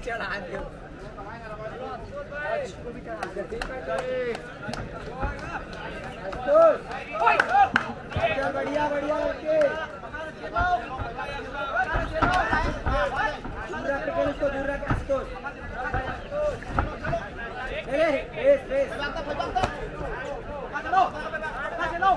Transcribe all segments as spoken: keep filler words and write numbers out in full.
चढ़ा दियो बढ़िया बढ़िया लड़के दूर रख के उसको दूर रख आशुतोष ए रेस रेस चलो चलो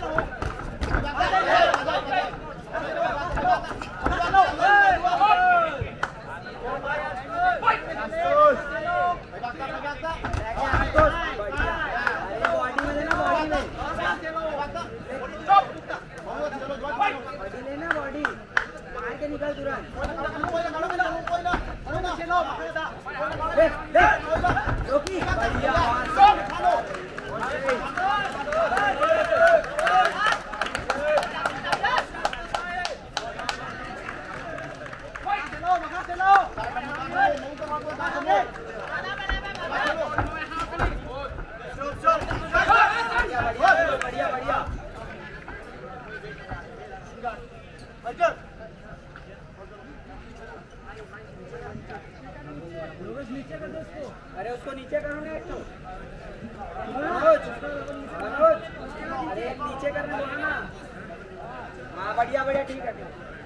अरे उसको नीचे करो ना एक तो मनोज मनोज अरे एक नीचे करने दो ना हाँ बढ़िया बढ़िया ठीक है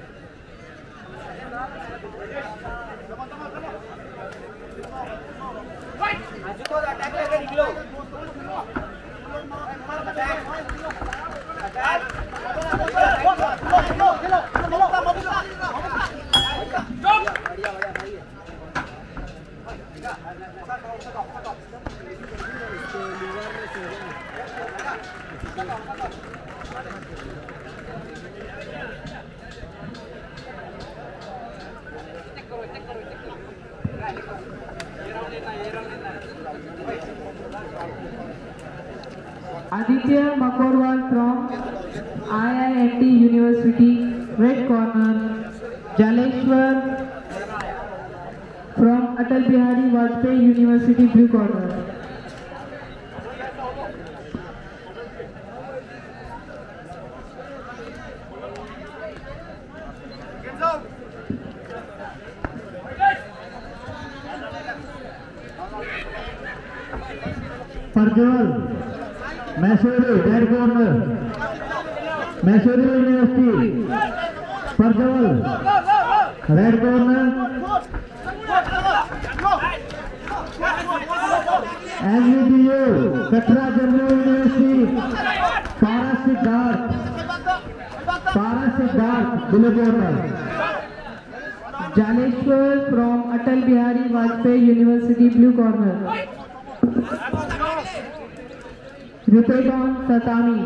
आशुतोष अटैक करके निकलो Aditya Makorwal from I I M T University, red corner. Jaleshwar from Atal Bihari Vajpayee University, blue corner. Parjal, Mysore, red corner. Mysore University. Parjal, red corner. S V D U, Katra General University. Parasiddharth. Parasiddharth, blue corner. Jaleshwar from Atal Bihari Vajpayee University, blue corner. Rupedon Tatami.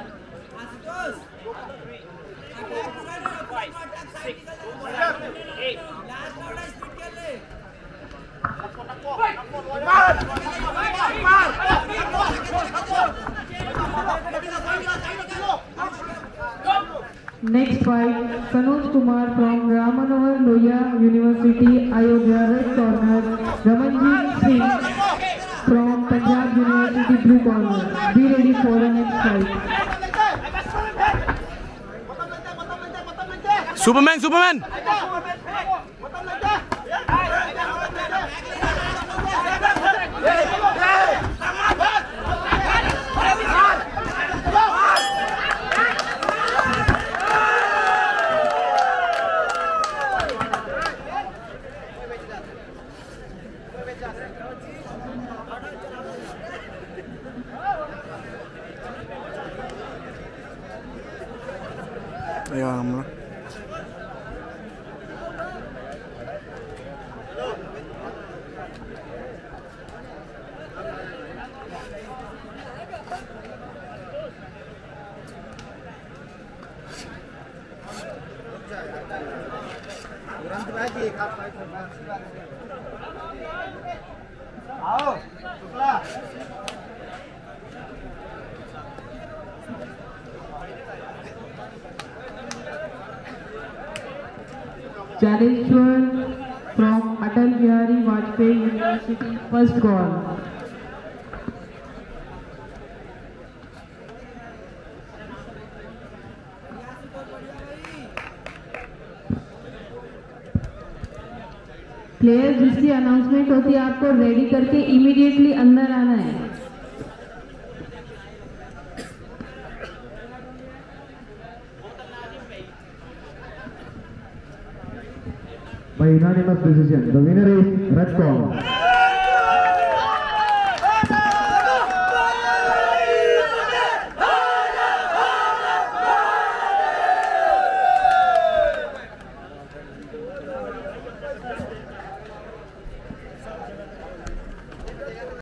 Next fight, Sanoj Kumar from Ramanohar Loya University, Ayodhya, red corner. Ramanjit Singh from Punjab University, blue corner. Be ready for the next fight. Superman, Superman. Ya Allah. आओ Shukla Jaleshwar from Atal Bihari Vajpayee University, first call. Player जिसकी announcement होती है आपको ready करके immediately अंदर आना है। By unanimous decision, the winner is red corner.